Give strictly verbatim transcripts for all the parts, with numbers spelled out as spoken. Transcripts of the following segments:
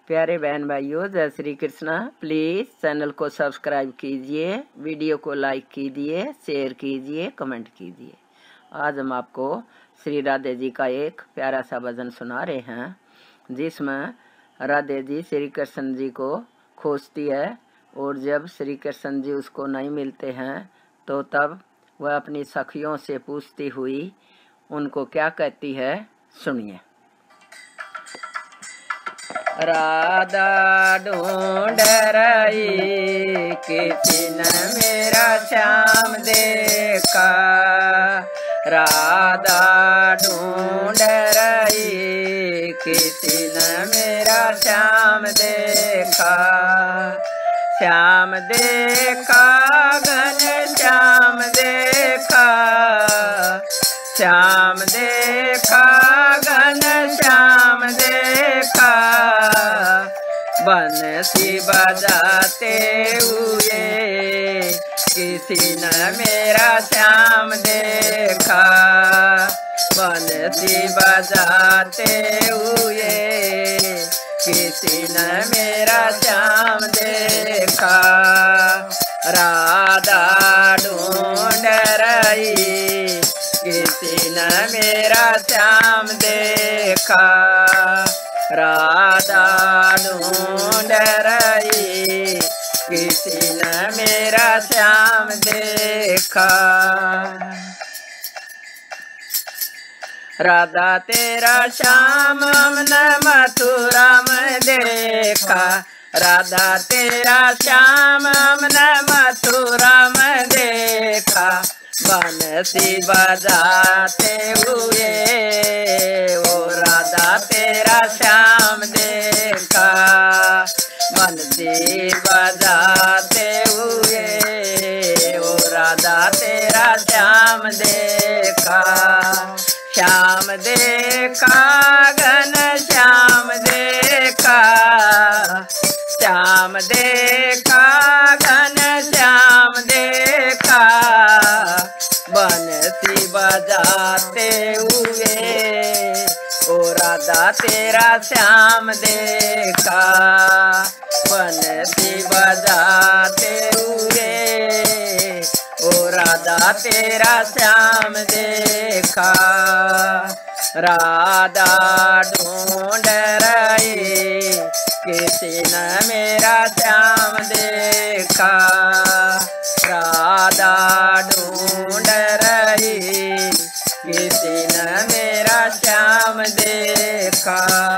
प्यारे बहन भाइयों, जय श्री कृष्णा। प्लीज़ चैनल को सब्सक्राइब कीजिए, वीडियो को लाइक कीजिए, शेयर कीजिए, कमेंट कीजिए। आज हम आपको श्री राधे जी का एक प्यारा सा भजन सुना रहे हैं, जिसमें राधे जी श्री कृष्ण जी को खोजती है और जब श्री कृष्ण जी उसको नहीं मिलते हैं तो तब वह अपनी सखियों से पूछती हुई उनको क्या कहती है, सुनिए। राधा ढूंढ रही किसी न मेरा श्याम देखा, राधा ढूंढ रही किसी न मेरा श्याम देखा, श्याम देखा घन श्याम देखा, श्याम देखा घन श्याम देखा, बंसी बजाते हुए किसी न मेरा श्याम देखा, बंसी बजाते हुए किसी न मेरा श्याम देखा, राधा ढूंढ रही किसी न मेरा श्याम देखा, राधा ढूंढ रही किसी न मेरा श्याम देखा। राधा तेरा श्याम हमने मथुरा में देखा, राधा तेरा श्याम हमने मथुरा में देखा, बंसी बजाते हुए ओ राधा तेरा श्याम देखा, बंसी बजाते हुए ओ राधा तेरा श्याम देखा, श्याम देखा घन श्याम देखा, श्याम देखा घन श्याम देखा, बंसी बजाते हुए ओ राधा तेरा श्याम देखा, बंसी बजाते हुए ओ राधा तेरा श्याम देखा, राधा ढूंढ रही किसी न मेरा श्याम देखा, राधा ढूंढ रही किसी न मेरा श्याम देखा।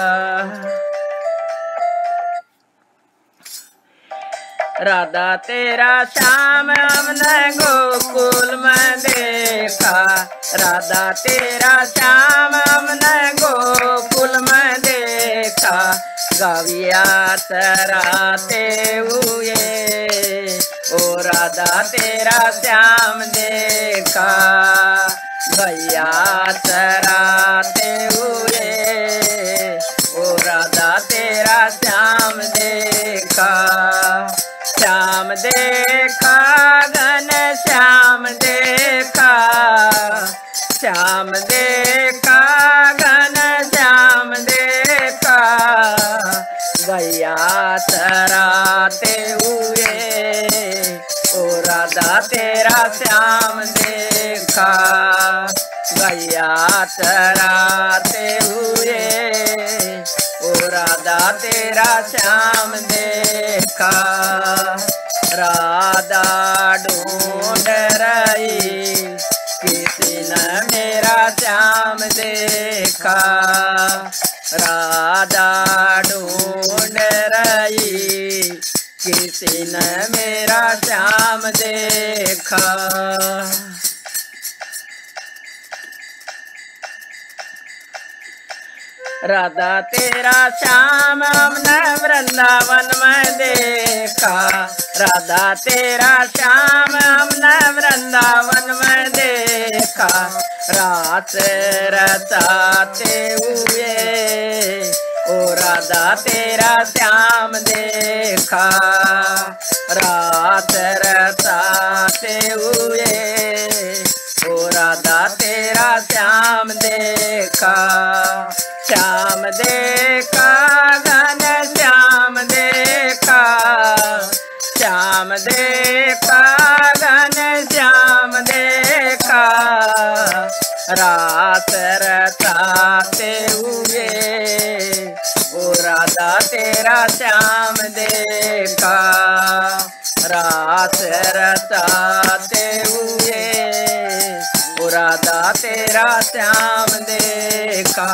राधा तेरा श्याम हमने गोकुल में देखा, राधा तेरा श्याम हमने गोकुल में देखा, गविया चराते हुए ओ राधा तेरा श्याम देखा, गैया चराते हुए ओ राधा तेरा श्याम देखा, श्याम देखा घन श्याम देखा, श्याम देखा घन श्याम देखा, गैया चराते हुए ओ राधा तेरा श्याम देखा, गैया चराते हुए ओ राधा तेरा श्याम देखा, राधा ढूंढ रही किसी न मेरा श्याम देखा, राधा ढूंढ रही किसी न मेरा श्याम देखा। राधा तेरा श्याम हमने वृंदावन में देखा, राधा तेरा श्याम हमने वृंदावन में देखा, रात रचाते हुए ओ राधा तेरा श्याम देखा, रात रचाते हुए ओ राधा तेरा श्याम देखा, श्याम देखा घन श्याम राधा तेरा श्याम देखा, रास रचाते हुए ओ राधा तेरा श्याम देखा।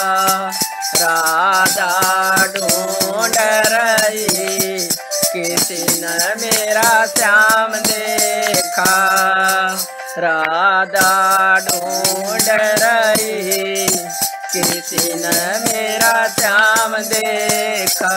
राधा ढूंढ रही किसी ने मेरा श्याम देखा, राधा ढूंढ रही किसी ने मेरा श्याम देखा।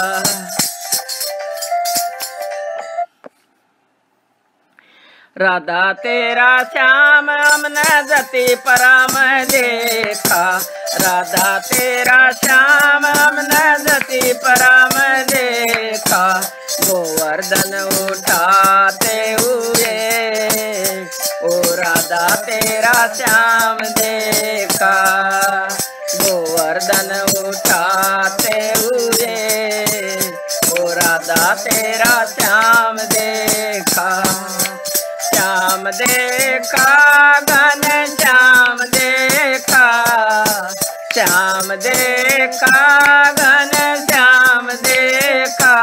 राधा तेरा श्याम हमने जति परम देखा, राधा तेरा श्याम हमने जति परम देखा। गोवर्धन उठाते हुए ओ राधा तेरा श्याम देखा, गोवर्धन उठाते हुए ओ राधा तेरा श्याम देखा। श्याम देखा घन श्याम देखा, श्याम देखा घन श्याम देखा।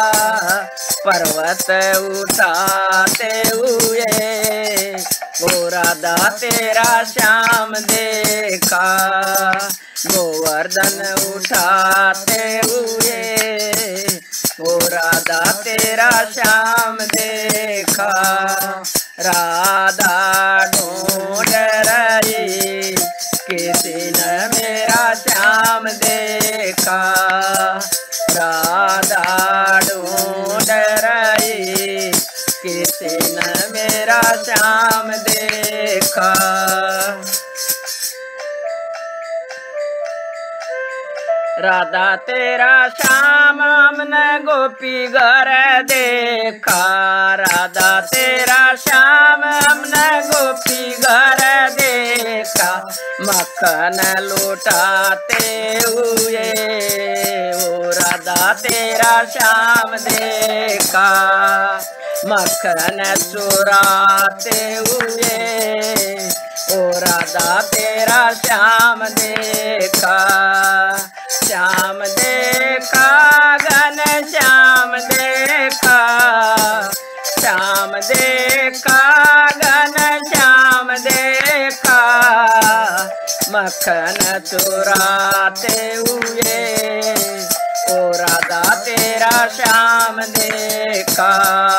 पर्वत उठाते हुए ओ राधा तेरा श्याम देखा, गोवर्धन उठाते हुए ओ राधा तेरा श्याम देखा। राधा ढूंढ रही किसी ने मेरा श्याम देखा, राधा ढूंढ रही किसी ने मेरा श्याम देखा। राधा तेरा श्याम हमने गोपी घर देखा, राधा तेरा श्याम हमने गोपी घर देखा। मक्खन लुटाते हुए ओ राधा तेरा श्याम देखा, मक्खन चुराते हुए ओ राधा तेरा श्याम देखा। श्याम देखा घन श्याम देखा, श्याम देखा घन श्याम देखा। मक्खन चुराते हुए ओ राधा तेरा श्याम देखा,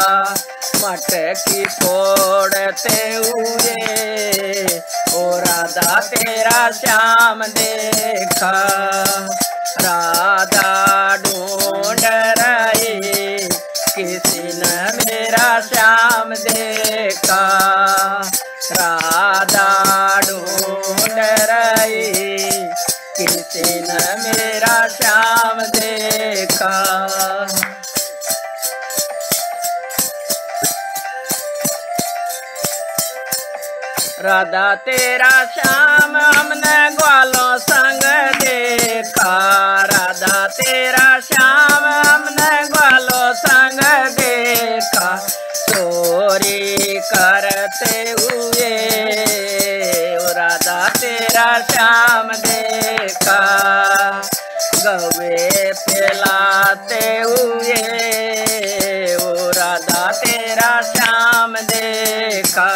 मटकी फोड़ते हुए ओ राधा तेरा श्याम देखा। राधा ढूंढ रही किसी ने मेरा श्याम देखा, राधा ढूंढ रही किसी ने मेरा श्याम देखा। राधा तेरा श्याम हमने ग्वालों संग देखा, राधा तेरा श्याम हमने ग्वालों संग देखा। चोरी करते हुए ओ राधा तेरा श्याम देखा, गवे पिलाते हुए ओ राधा तेरा श्याम देखा।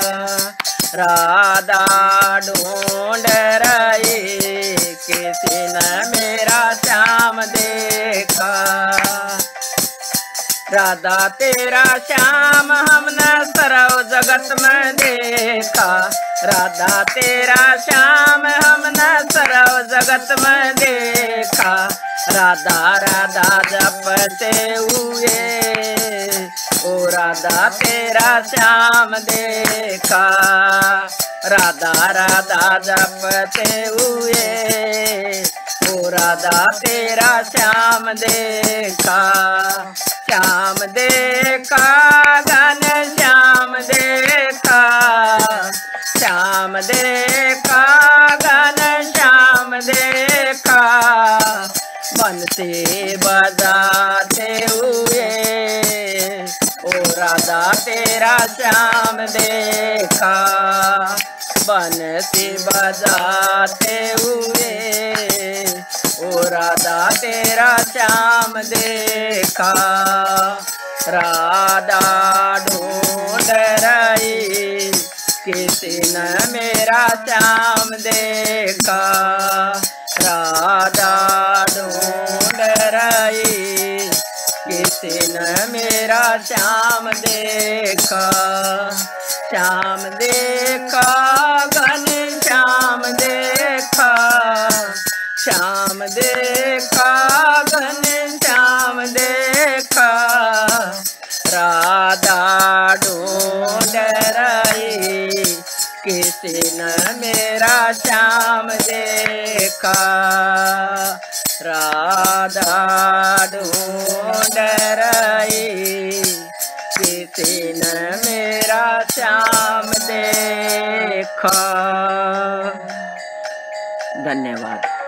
राधा ढूंढ रही किसी ने मेरा श्याम देखा, राधा तेरा श्याम हमने सर्व जगत में देखा, राधा तेरा श्याम हमने सर्व जगत में देखा। राधा राधा जपते हुए ओ राधा तेरा श्याम देखा, राधा राधा जपते हुए ओ राधा तेरा श्याम देखा। श्याम देखा घन श्याम देखा, श्याम देखा घन श्याम देखा। बंसी बजाते हुए ओ राधा तेरा श्याम देखा, बंसी बजाते हुए ओ राधा तेरा श्याम देखा, राधा ढूंढ रही किसी न मेरा श्याम देखा, राधा ढूंढ रही किसी न मेरा श्याम देखा, श्याम देखा घन श्याम देखा, श्याम देखा घन श्याम देखा, राधा ढूंढ रही किसी न मेरा श्याम देखा, राधा ढूंढ रही किसी न मेरा श्याम देखा। धन्यवाद।